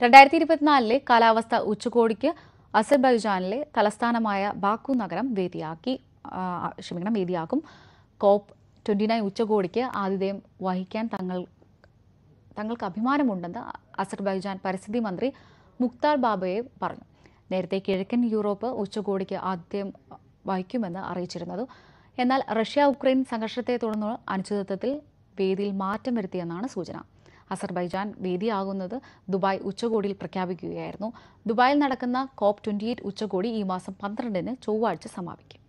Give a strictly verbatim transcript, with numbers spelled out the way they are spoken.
രണ്ടായിരത്തി ഇരുപത്തിനാലിലെ കാലാവസ്ഥ ഉച്ചകോടിക്ക് അസർബൈജാനിലെ തലസ്ഥാനമായ ബാക്കു നഗരം വേദിയാക്കി ക്ഷമിക്കണം വേദിയാക്കും. കോപ്പ് ട്വന്റി നയൻ ഉച്ചകോടിക്ക് ആതിഥേയം വഹിക്കാൻ തങ്ങൾ തങ്ങൾക്ക് അഭിമാനമുണ്ടെന്ന് അസർബൈജാൻ പരിസ്ഥിതി മന്ത്രി മുക്താർ ബാബയേവ് പറഞ്ഞു. നേരത്തെ കിഴക്കൻ യൂറോപ്പ് ഉച്ചകോടിക്ക് ആതിഥ്യം വഹിക്കുമെന്ന് അറിയിച്ചിരുന്നത്. എന്നാൽ റഷ്യ ഉക്രൈൻ സംഘർഷത്തെ തുടർന്ന് അനിശ്ചിതത്വത്തിൽ വേദിയിൽ മാറ്റം വരുത്തിയെന്നാണ് സൂചന. അസർബൈജാൻ വേദിയാകുന്നത് ദുബായ് ഉച്ചകോടിയിൽ പ്രഖ്യാപിക്കുകയായിരുന്നു. ദുബായിൽ നടക്കുന്ന കോപ്പ് ട്വന്റി എയ്റ്റ് ഉച്ചകോടി ഈ മാസം പന്ത്രണ്ടിന് ചൊവ്വാഴ്ച സമാപിക്കും.